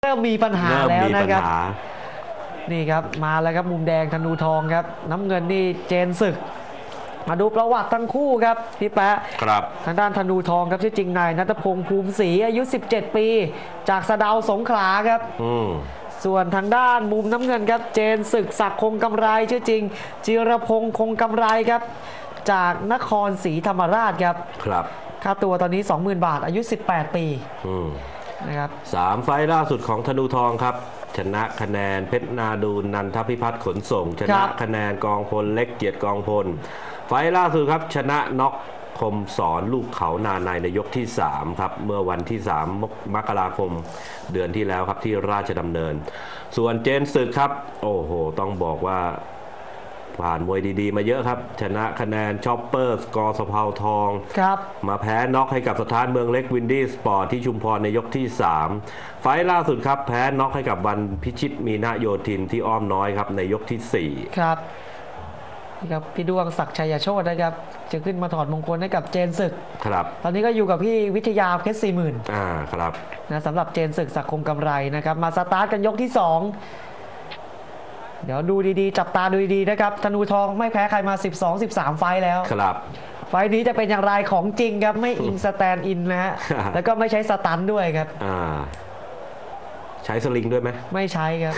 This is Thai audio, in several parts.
ริ่มมีปัญหาแล้วนะครับนี่ครับมาแล้วครับมุมแดงธนูทองครับน้ำเงินนี่เจนศึกมาดูประวัติทั้งคู่ครับพี่แปะครับทางด้านธนูทองครับชื่อจริงนายณัฐพงษ์ภูมิศรีอายุ17ปีจากสะเดาสงขลาครับส่วนทางด้านมุมน้ำเงินครับเจนศึกศักดิ์คงกำไรชื่อจริงจิรพงษ์คงกำไรครับจากนครศรีธรรมราชครับค่าตัวตอนนี้ 20,000 บาทอายุ18ปีนะครับ 3 ไฟล์ล่าสุดของธนูทองครับชนะคะแนนเพชรนาดูนนันทพิพัฒน์ขนส่งชนะคะแนนกองพลเล็กเกียรติกองพลไฟล์ล่าสุดครับชนะน็อกคมสอนลูกเขานาในในยกที่3ครับเมื่อวันที่3 มกราคมเดือนที่แล้วครับที่ราชดำเนินส่วนเจนศึกครับโอ้โหต้องบอกว่าผ่านมวยดีๆมาเยอะครับชนะคะแนนช็อปเปอร์สกอร์สะเพาทองมาแพ้น็อกให้กับสถานเมืองเล็กวินดี้สปอร์ตที่ชุมพรในยกที่3ไฟล์ล่าสุดครับแพ้น็อกให้กับวันพิชิตมีนาโยธินที่อ้อมน้อยครับในยกที่4 ครับนี่ครับพี่ดวงศักดิ์ชัยโชตินะครับจะขึ้นมาถอดมงคลให้กับเจนศึกครับตอนนี้ก็อยู่กับพี่วิทยาเพชร40,000 ครับนะสำหรับเจนศึกศักดิ์คงกำไรนะครับมาสตาร์ทกันยกที่2เดี๋ยวดูดีๆจับตาดูดีๆนะครับธนูทองไม่แพ้ใครมา12-13ไฟแล้วครับไฟนี้จะเป็นอย่างไรของจริงครับไม่อิงสแตนด์อินนะฮะแล้วก็ไม่ใช้สตันด้วยครับใช้สลิงด้วยไหมไม่ใช้ครับ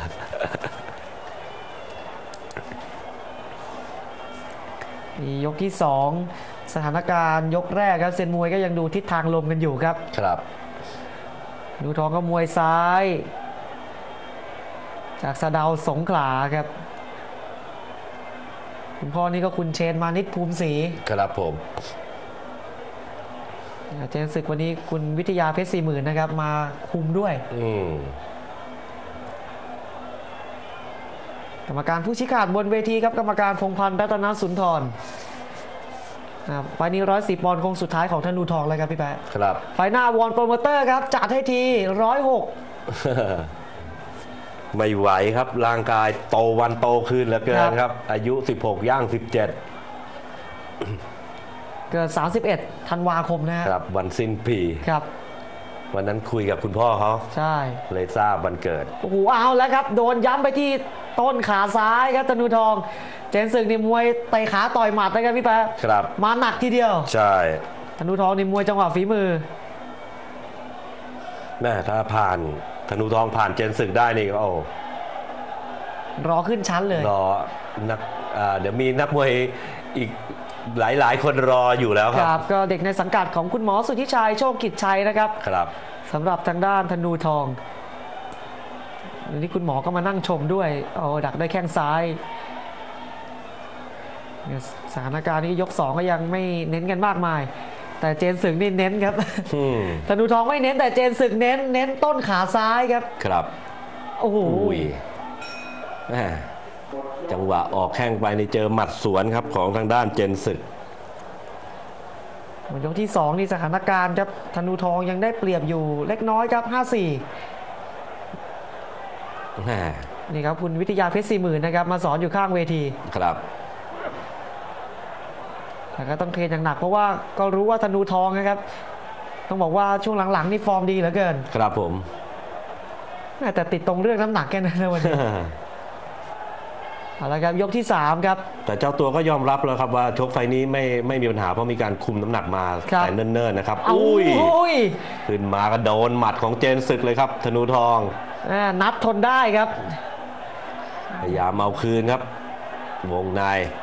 ยกที่2สถานการณ์ยกแรกครับเซนมวยก็ยังดูทิศทางลมกันอยู่ครับธนูทองก็มวยซ้ายจากสะเดาสงขลาครับคุณพ่อนี่ก็คุณเชนมานิชภูมิศรีครับผมเจนศึกวันนี้คุณวิทยาเพชร40,000นะครับมาคุมด้วยกรรมการผู้ชี้ขาดบนเวทีครับกรรมการพงษ์พันธ์รัตนสุนทรไฟนี้110 ปอนด์คงสุดท้ายของธนูทองเลยครับพี่แป๊ะครับไฟหน้าวอนโปรโมเตอร์ครับจัดให้ที106 ไม่ไหวครับร่างกายโตวันโตขึ้นเหลือเกินครับอายุ16ย่าง17เกิด31 ธันวาคมนะครับวันสิ้นปีครับวันนั้นคุยกับคุณพ่อเขาใช่เลยทราบวันเกิดโอ้โหเอาแล้วครับโดนย้ำไปที่ต้นขาซ้ายครับธนูทองเจนศึกนี่มวยเตะขาต่อยหมัดนะครับพี่แป๊ะครับมาหนักทีเดียวใช่ธนูทองนี่มวยจังหวะฝีมือแม่ถ้าผ่านธนูทองผ่านเจนศึกได้นี่ก็รอขึ้นชั้นเลยรอนักเดี๋ยวมีนักมวยอีกหลายคนรออยู่แล้วครับก็เด็กในสังกัดของคุณหมอสุทธิชัยโชคกิจชัยนะครับสำหรับทางด้านธนูทองวันนี้คุณหมอก็มานั่งชมด้วยดักด้วยแข้งซ้ายสถานการณ์นี้ยก2ก็ยังไม่เน้นกันมากมายแต่เจนศึกนี่เน้นครับธนูทองไม่เน้นแต่เจนศึกเน้นต้นขาซ้ายครับโอ้โหจังหวะออกแข้งไปนี่เจอหมัดสวนครับของทางด้านเจนศึกยกที่2นี่สถานการณ์ครับธนูทองยังได้เปรียบอยู่เล็กน้อยครับ5-4นี่ครับคุณวิทยาเพชร40,000นะครับมาสอนอยู่ข้างเวทีครับแต่ก็ต้องเทรนอย่างหนักเพราะว่าก็รู้ว่าธนูทองนะครับต้องบอกว่าช่วงหลังๆนี่ฟอร์มดีเหลือเกินครับผมแต่ติดตรงเรื่องน้ำหนักแค่นั้นนะวันนี้เอาละครับยกที่3ครับแต่เจ้าตัวก็ยอมรับแล้วครับว่าชกไฟนี้ไม่มีปัญหาเพราะมีการคุมน้ำหนักมาแต่เนิ่นๆนะครับขึ้นมาก็โดนหมัดของเจนศึกเลยครับธนูทองนับทนได้ครับพยายามเอาคืนครับวงใน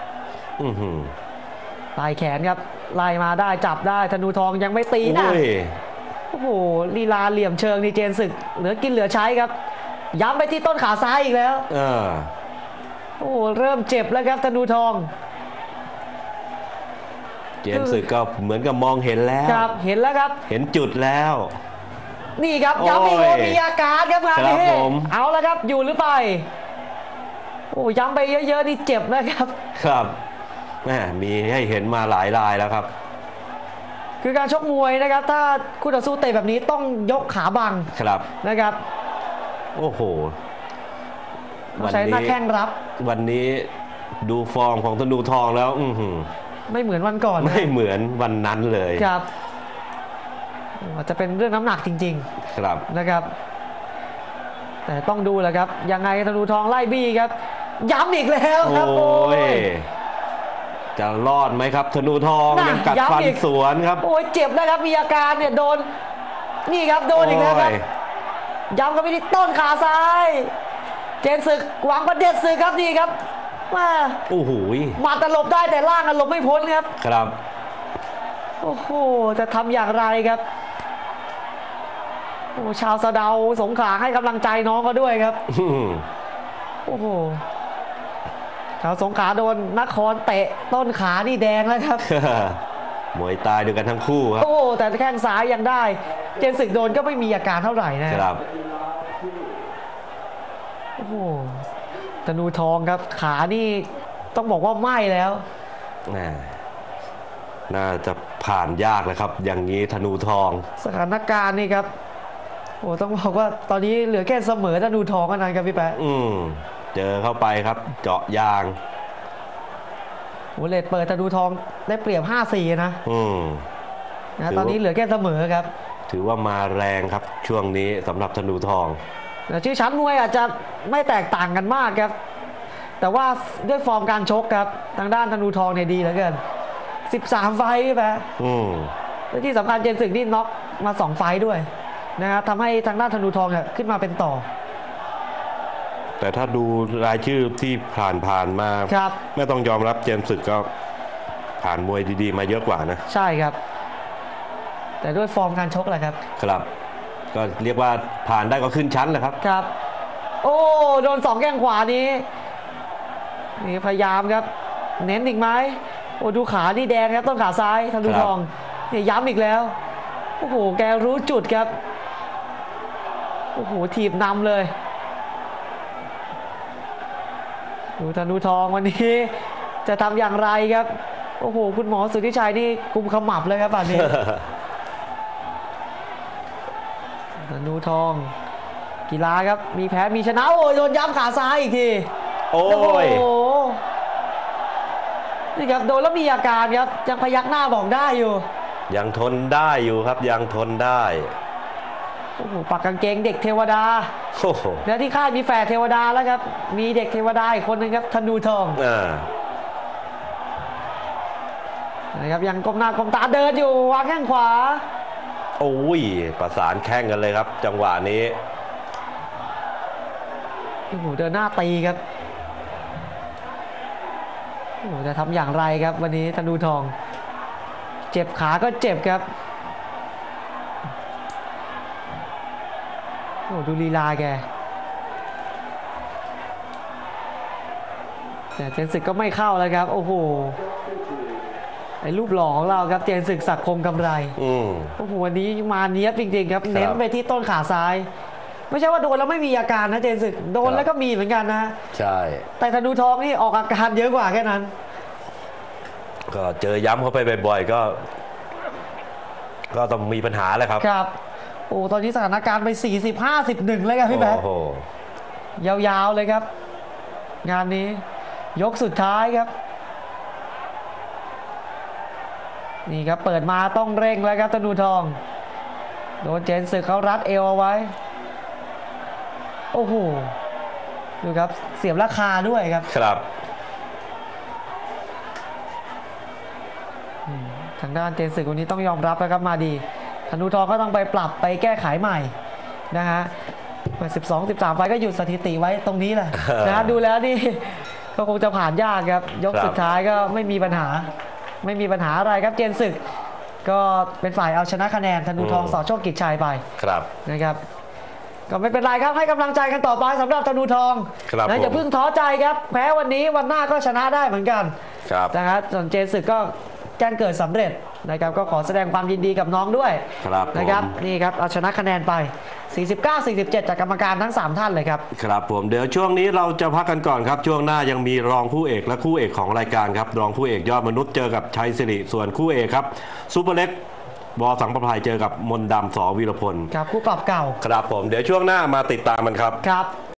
ไล่แขนครับไล่มาได้จับได้ธนูทองยังไม่ตีนะโอ้โหลีลาเหลี่ยมเชิงนี่เจนศึกเหลือกินเหลือใช้ครับย้ำไปที่ต้นขาซ้ายอีกแล้วโอ้เริ่มเจ็บแล้วครับธนูทองเจนศึกก็เหมือนกับมองเห็นแล้วครับเห็นแล้วครับเห็นจุดแล้วนี่ครับย้ำอีกมีอาการครับงานนี้เอาแล้วครับอยู่หรือไปโอ้ย้ำไปเยอะๆนี่เจ็บนะครับครับแม่มีให้เห็นมาหลายรายแล้วครับคือการชกมวยนะครับถ้าคู่ต่อสู้เตะแบบนี้ต้องยกขาบังนะครับโอ้โหใช้หน้าแข้งรับวันนี้ดูฟอร์มของธนูทองแล้วไม่เหมือนวันก่อนไม่เหมือนวันนั้นเลยครับอาจจะเป็นเรื่องน้ำหนักจริงๆครับนะครับแต่ต้องดูแหละครับยังไงธนูทองไล่บี้ครับย้ำอีกแล้วครับโอ้ยจะรอดไหมครับธนูทองยังกัดฟันสวนครับโอ้ยเจ็บนะครับมีอาการเนี่ยโดนนี่ครับโดนอีกแล้วครับย้ำกันไปที่ต้นขาซ้ายเจนศึกหวังประเด็ดศึกครับนี่ครับมาโอ้โหมาตลบได้แต่ล่างหลบไม่พ้นครับครับโอ้โหจะทำอย่างไรครับโอ้ชาวสะเดาสงขลาให้กำลังใจน้องเขาด้วยครับโอ้โหชาวสงขลาโดนนครเตะต้นขานี่แดงแล้วครับมวยตายด้วยกันทั้งคู่ครับโอ้แต่แข้งซ้ายยังได้เจนศึกโดนก็ไม่มีอาการเท่าไหร่นะครับโอ้โหธนูทองครับขานี่ต้องบอกว่าไหม้แล้วน่าจะผ่านยากเลยครับอย่างนี้ธนูทองสถานการณ์นี่ครับโอ้ต้องบอกว่าตอนนี้เหลือแค่เสมอธนูทองเท่านั้นครับพี่แป๊ะเจอเข้าไปครับเจาะยางโอ้เลดเปิดธนูทองได้เปรียบ 5-4 นะตอนนี้เหลือแค่เสมอครับถือว่ามาแรงครับช่วงนี้สำหรับธนูทองชื่อชั้นมวยอาจจะไม่แตกต่างกันมากครับแต่ว่าด้วยฟอร์มการชกครับทางด้านธนูทองเนี่ยดีเหลือเกิน13 ไฟต์ไปและที่สำคัญเจนศึกนี่น็อกมา2 ไฟต์ด้วยนะครับทำให้ทางด้านธนูทองเนี่ยขึ้นมาเป็นต่อแต่ถ้าดูรายชื่อที่ผ่านมาไม่ต้องยอมรับเจนศึกก็ผ่านมวยดีๆมาเยอะกว่านะใช่ครับแต่ด้วยฟอร์มการชกแหละครับครับก็เรียกว่าผ่านได้ก็ขึ้นชั้นแหละครับครับโอ้โดน2 แข้งขวานี้นี่พยายามครับเน้นอีกไหมโอ้ดูขานี่แดงครับต้นขาซ้ายธนูทองเนี่ยย้ำอีกแล้วโอ้โหแกรู้จุดครับโอ้โหถีบนำเลยดูธนูทองวันนี้จะทำอย่างไรครับโอ้โหคุณหมอสุทธิชัยนี่กุมขมับเลยครับป่านนี้ธนูทองกีฬาครับมีแพ้มีชนะโอ้ยโดนย้ำขาซ้ายอีกทีโอ้ยนี่ครับโดนแล้วมีอาการครับยังพยักหน้าบอกได้อยู่ยังทนได้อยู่ครับยังทนได้โอ้โหปักกางเกงเด็กเทวดาแล้วที่ค่ายมีแฝดเทวดาแล้วครับมีเด็กเทวดาอีกคนนึงครับธนูทองนะครับยังก้มหน้าก้มตาเดินอยู่วางแข้งขวาโอ้ยประสานแข้งกันเลยครับจังหวะนี้โอ้โหเดินหน้าตีครับโอ้โหจะทำอย่างไรครับวันนี้ธนูทองเจ็บขาก็เจ็บครับโอ้ดูลีลาแกแต่เจนศึกก็ไม่เข้าแล้วครับโอ้โหไอ้รูปหล่อของเราครับเจนศึกศักดิ์คงกำไรโอ้โหวันนี้มาเนี้ยบจริงๆครับเน้นไปที่ต้นขาซ้ายไม่ใช่ว่าโดนแล้วไม่มีอาการนะเจนศึกโดนแล้วก็มีเหมือนกันนะใช่แต่ธนูทองนี่ออกอาการเยอะกว่าแค่นั้นก็เจอย้ำเข้าไปบ่อยๆก็ต้องมีปัญหาแหละครับครับโอ้ตอนนี้สถานการณ์ไป40-51เลยครับพี่แบ๊ยาวๆเลยครับงานนี้ยกสุดท้ายครับนี่ครับเปิดมาต้องเร่งแล้วครับธนูทองโดนเจนศึกเขารัดเอวเอาไว้โอ้โหดูครับเสียบราคาด้วยครับครับทางด้านเจนศึกวันนี้ต้องยอมรับนะครับมาดีธนูทองก็ต้องไปปรับไปแก้ไขใหม่นะฮะ12-13 ไฟก็หยุดสถิติไว้ตรงนี้แหละนะดูแล้วนี่ก็คงจะผ่านยากครับยกสุดท้ายก็ไม่มีปัญหาอะไรครับเจนศึกก็เป็นฝ่ายเอาชนะคะแนนธนูทองสอโชคกิจชัยไปครับนะครับก็ไม่เป็นไรครับให้กำลังใจกันต่อไปสำหรับธนูทองนะอย่าเพิ่งท้อใจครับแพ้วันนี้วันหน้าก็ชนะได้เหมือนกันนะครับส่วนเจนศึกก็แจ้งเกิดสำเร็จนะครับก็ขอแสดงความยินดีกับน้องด้วยนะครับนี่ครับเอาชนะคะแนนไป49-47จากกรรมการทั้ง3ท่านเลยครับครับผมเดี๋ยวช่วงนี้เราจะพักกันก่อนครับช่วงหน้ายังมีรองคู่เอกและคู่เอกของรายการครับรองคู่เอกยอดมนุษย์เจอกับชัยสิริส่วนคู่เอกครับซุปเปอร์เล็กบอสังประภัยเจอกับมนต์ดำส.วีรพลครับคู่ปรับเก่าครับผมเดี๋ยวช่วงหน้ามาติดตามมันครับครับ